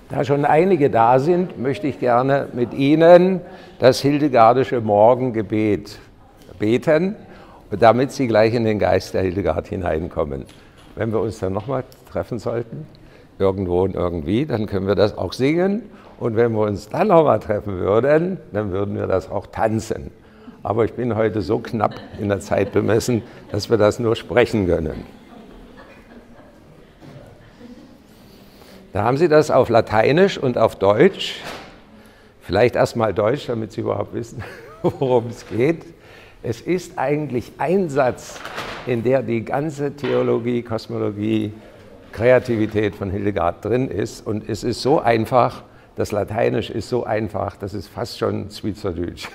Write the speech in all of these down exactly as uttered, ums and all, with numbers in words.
Da schon einige da sind, möchte ich gerne mit Ihnen das Hildegardische Morgengebet beten, damit Sie gleich in den Geist der Hildegard hineinkommen. Wenn wir uns dann nochmal treffen sollten, irgendwo und irgendwie, dann können wir das auch singen. Und wenn wir uns dann nochmal treffen würden, dann würden wir das auch tanzen. Aber ich bin heute so knapp in der Zeit bemessen, dass wir das nur sprechen können. Da haben Sie das auf Lateinisch und auf Deutsch. Vielleicht erstmal Deutsch, damit Sie überhaupt wissen, worum es geht. Es ist eigentlich ein Satz, in der die ganze Theologie, Kosmologie, Kreativität von Hildegard drin ist. Und es ist so einfach, das Lateinisch ist so einfach, das ist fast schon Schweizerdeutsch.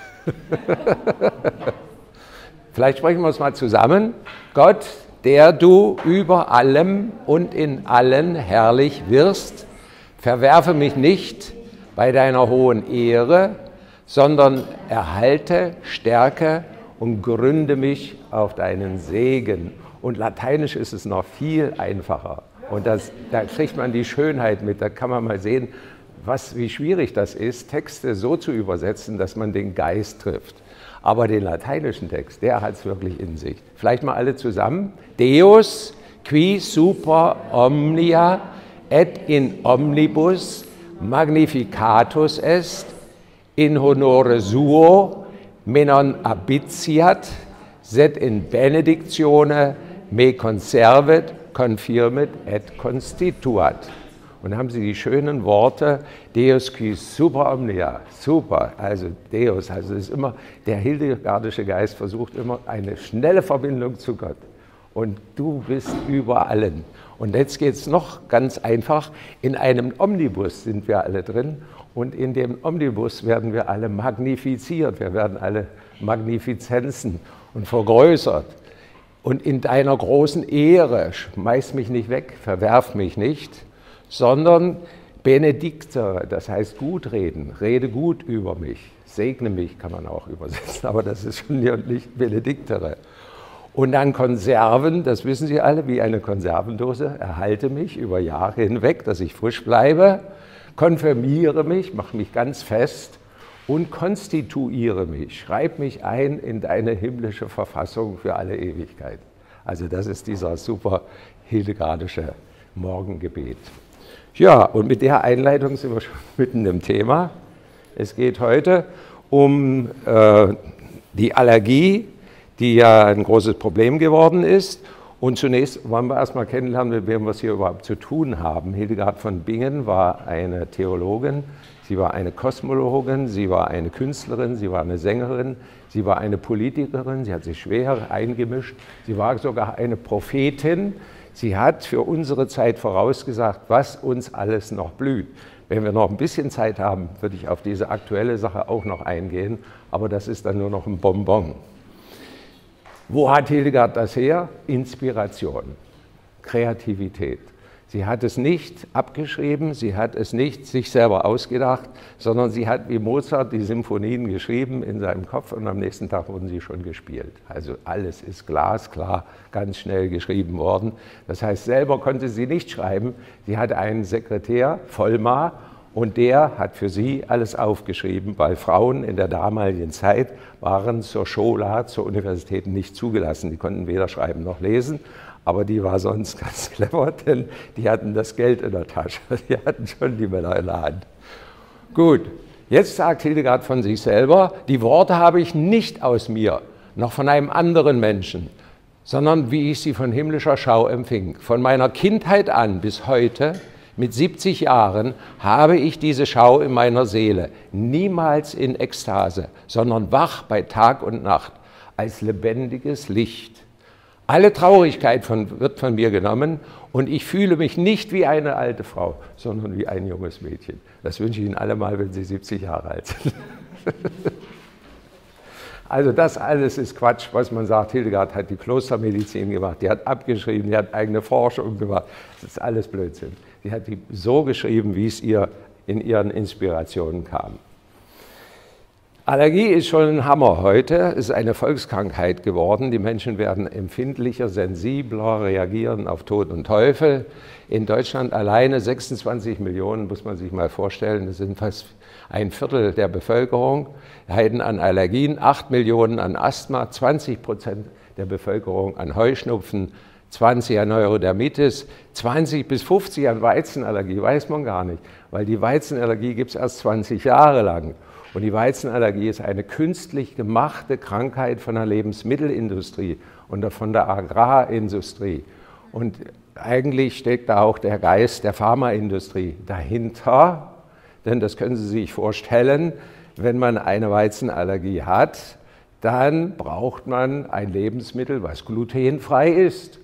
Vielleicht sprechen wir es mal zusammen. Gott, der du über allem und in allen herrlich wirst, verwerfe mich nicht bei deiner hohen Ehre, sondern erhalte, stärke und gründe mich auf deinen Segen. Und lateinisch ist es noch viel einfacher. Und das, da kriegt man die Schönheit mit, da kann man mal sehen, was, wie schwierig das ist, Texte so zu übersetzen, dass man den Geist trifft. Aber den lateinischen Text, der hat es wirklich in sich. Vielleicht mal alle zusammen. Deus, qui super omnia et in omnibus magnificatus est, in honore suo menon abitiat, sed in benedictione me conservet, confirmet et constituat. Und dann haben Sie die schönen Worte, Deus qui super omnia, super, also Deus, also es ist immer, der hildegardische Geist versucht immer eine schnelle Verbindung zu Gott. Und du bist über allen. Und jetzt geht es noch ganz einfach, in einem Omnibus sind wir alle drin und in dem Omnibus werden wir alle magnifiziert, wir werden alle Magnifizenzen und vergrößert. Und in deiner großen Ehre, schmeiß mich nicht weg, verwerf mich nicht, sondern benediktere, das heißt gut reden, rede gut über mich, segne mich kann man auch übersetzen, aber das ist schon nicht benediktere. Und dann Konserven, das wissen Sie alle, wie eine Konservendose, erhalte mich über Jahre hinweg, dass ich frisch bleibe, konfirmiere mich, mache mich ganz fest und konstituiere mich, schreib mich ein in deine himmlische Verfassung für alle Ewigkeit. Also das ist dieser super hildegardische Morgengebet. Ja, und mit der Einleitung sind wir schon mitten im Thema. Es geht heute um äh, die Allergie, die ja ein großes Problem geworden ist. Und zunächst wollen wir erstmal kennenlernen, mit wem wir es hier überhaupt zu tun haben. Hildegard von Bingen war eine Theologin, sie war eine Kosmologin, sie war eine Künstlerin, sie war eine Sängerin, sie war eine Politikerin, sie hat sich schwer eingemischt, sie war sogar eine Prophetin. Sie hat für unsere Zeit vorausgesagt, was uns alles noch blüht. Wenn wir noch ein bisschen Zeit haben, würde ich auf diese aktuelle Sache auch noch eingehen, aber das ist dann nur noch ein Bonbon. Wo hat Hildegard das her? Inspiration, Kreativität. Sie hat es nicht abgeschrieben, sie hat es nicht sich selber ausgedacht, sondern sie hat wie Mozart die Symphonien geschrieben in seinem Kopf und am nächsten Tag wurden sie schon gespielt. Also alles ist glasklar, ganz schnell geschrieben worden. Das heißt, selber konnte sie nicht schreiben. Sie hatte einen Sekretär, Volmar, und der hat für sie alles aufgeschrieben, weil Frauen in der damaligen Zeit waren zur Schola, zur Universität nicht zugelassen. Die konnten weder schreiben noch lesen. Aber die war sonst ganz clever, denn die hatten das Geld in der Tasche. Die hatten schon die Männer in der Hand. Gut, jetzt sagt Hildegard von sich selber, die Worte habe ich nicht aus mir, noch von einem anderen Menschen, sondern wie ich sie von himmlischer Schau empfing. Von meiner Kindheit an bis heute, mit siebzig Jahren, habe ich diese Schau in meiner Seele, niemals in Ekstase, sondern wach bei Tag und Nacht, als lebendiges Licht. Alle Traurigkeit von, wird von mir genommen und ich fühle mich nicht wie eine alte Frau, sondern wie ein junges Mädchen. Das wünsche ich Ihnen alle mal, wenn Sie siebzig Jahre alt sind. Also das alles ist Quatsch, was man sagt. Hildegard hat die Klostermedizin gemacht, die hat abgeschrieben, die hat eigene Forschung gemacht. Das ist alles Blödsinn. Sie hat die so geschrieben, wie es ihr in ihren Inspirationen kam. Allergie ist schon ein Hammer heute, ist eine Volkskrankheit geworden. Die Menschen werden empfindlicher, sensibler, reagieren auf Tod und Teufel. In Deutschland alleine sechsundzwanzig Millionen, muss man sich mal vorstellen, das sind fast ein Viertel der Bevölkerung, leiden an Allergien, acht Millionen an Asthma, zwanzig Prozent der Bevölkerung an Heuschnupfen, zwanzig an Neurodermitis, zwanzig bis fünfzig an Weizenallergie, weiß man gar nicht, weil die Weizenallergie gibt es erst zwanzig Jahre lang. Und die Weizenallergie ist eine künstlich gemachte Krankheit von der Lebensmittelindustrie und von der Agrarindustrie. Und eigentlich steckt da auch der Geist der Pharmaindustrie dahinter, denn das können Sie sich vorstellen, wenn man eine Weizenallergie hat, dann braucht man ein Lebensmittel, was glutenfrei ist.